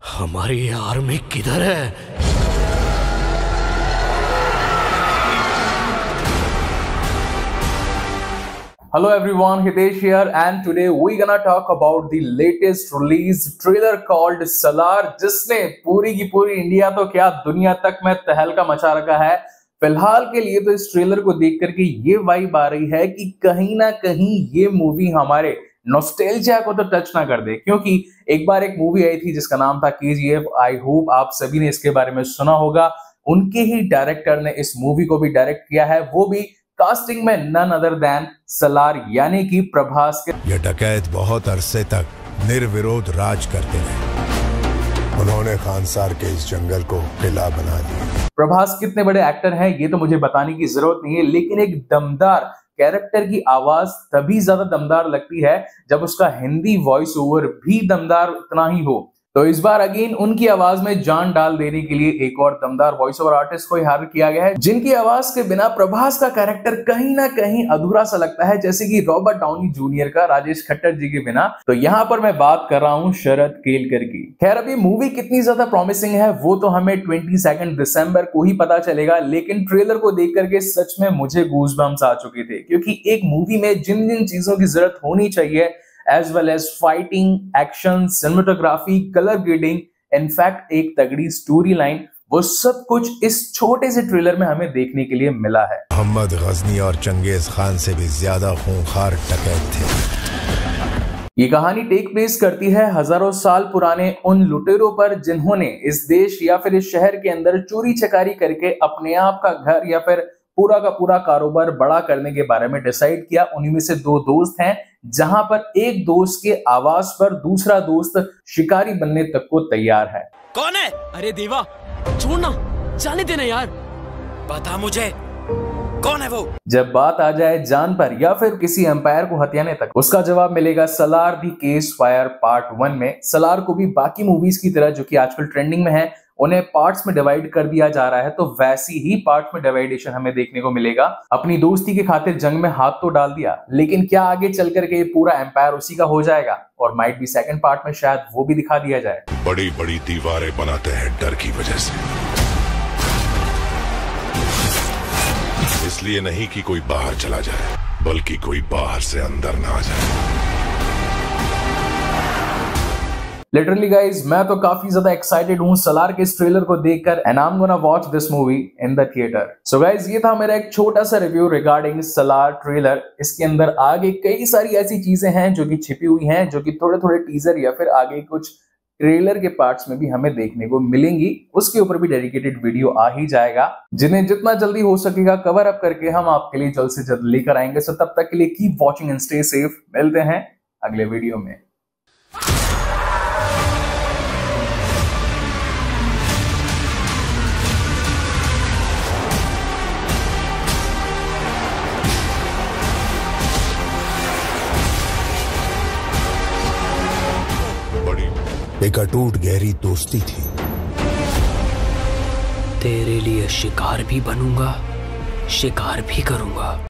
हमारी आर्मी किधर है? Hello everyone, Hitesh here and today we're gonna talk about the latest release trailer called Salaar, जिसने पूरी की पूरी इंडिया तो क्या दुनिया तक में तहलका मचा रखा है। फिलहाल के लिए तो इस ट्रेलर को देख करके ये वाइब आ रही है कि कहीं ना कहीं ये मूवी हमारे नॉस्टैल्जिया को तो टच ना कर दे, क्योंकि एक बार एक मूवी आई थी जिसका नाम था KGF। आई होप आप सभी ने इसके बारे में सुना होगा। उनके ही डायरेक्टर ने इस मूवी को भी डायरेक्ट किया है, वो भी कास्टिंग में नन अदर देन सलार यानी कि प्रभास के। ये डकैत बहुत अरसे तक निर्विरोध राज करते रहे। उन्होंने खानसार के इस जंगल को किला बना दिया। प्रभास कितने बड़े एक्टर हैं ये तो मुझे बताने की जरूरत नहीं है, लेकिन एक दमदार कैरेक्टर की आवाज तभी ज्यादा दमदार लगती है जब उसका हिंदी वॉइस ओवर भी दमदार उतना ही हो। तो इस बार अगेन उनकी आवाज में जान डाल देने के लिए एक और दमदार वॉइस ओवर आर्टिस्ट को हायर किया गया है, जिनकी आवाज के बिना प्रभास का कैरेक्टर कहीं ना कहीं अधूरा सा लगता है, जैसे कि रॉबर्ट डाउनी जूनियर का राजेश खट्टर जी के बिना। तो यहाँ पर मैं बात कर रहा हूँ शरद केलकर की। खैर अभी मूवी कितनी ज्यादा प्रॉमिसिंग है वो तो हमें 22 दिसंबर को ही पता चलेगा, लेकिन ट्रेलर को देख करके सच में मुझे गूज़बम्स आ चुके थे, क्योंकि एक मूवी में जिन जिन चीजों की जरूरत होनी चाहिए as well as fighting, action, cinematography, color grading, in fact एक तगड़ी स्टोरी लाइन, वो सब कुछ इस छोटे से ट्रेलर में हमें देखने के लिए मिला है। मोहम्मद गजनी और चंगेज खान से भी ज्यादा खूंखार डकैत थे। ये कहानी टेक प्लेस करती है हजारों साल पुराने उन लुटेरों पर जिन्होंने इस देश या फिर इस शहर के अंदर चोरी चकारी करके अपने आप का घर या फिर पूरा का पूरा कारोबार बड़ा करने के बारे में डिसाइड किया। उन्हीं में से दो दोस्त हैं, जहां पर एक दोस्त के आवाज पर दूसरा दोस्त शिकारी बनने तक को तैयार है। कौन है? अरे देवा छोड़ना, जाने देना यार, बता मुझे कौन है वो। जब बात आ जाए जान पर या फिर किसी एम्पायर को हथियाने तक, उसका जवाब मिलेगा Salaar the cease fire part 1 में। सलार को भी बाकी मूवीज की तरह जो कि आजकल ट्रेंडिंग में है उन्हें पार्ट्स में डिवाइड कर दिया जा रहा है, तो वैसी ही पार्ट्स में डिवाइडेशन हमें देखने को मिलेगा। अपनी दोस्ती की खातिर जंग में हाथ तो डाल दिया, लेकिन क्या आगे चल करके ये पूरा एम्पायर उसी का हो जाएगा? और माइट भी सेकंड पार्ट में शायद वो भी दिखा दिया जाए। बड़ी बड़ी दीवारें बनाते हैं डर की वजह से, इसलिए नहीं कि कोई बाहर चला जाए, बल्कि कोई बाहर से अंदर ना आ जाए। लिटरली गाइज मैं तो काफी ज्यादा एक्साइटेड हूँ सलार के इस ट्रेलर को देखकर, and I am gonna watch this movie in the theatre. So guys ये था मेरा एक छोटा सा रिव्यू रिगार्डिंग सलार ट्रेलर। इसके अंदर आगे कई सारी ऐसी चीजें हैं जो कि छिपी हुई हैं, जो कि थोड़े थोड़े टीजर या फिर आगे कुछ ट्रेलर के पार्ट्स में भी हमें देखने को मिलेंगी। उसके ऊपर भी डेडिकेटेड वीडियो आ ही जाएगा, जिन्हें जितना जल्दी हो सकेगा कवर अप करके हम आपके लिए जल्द से जल्द लेकर आएंगे। सो तब तक के लिए keep watching and stay safe. मिलते हैं अगले वीडियो में। एक अटूट गहरी दोस्ती थी। तेरे लिए शिकार भी बनूंगा, शिकार भी करूंगा।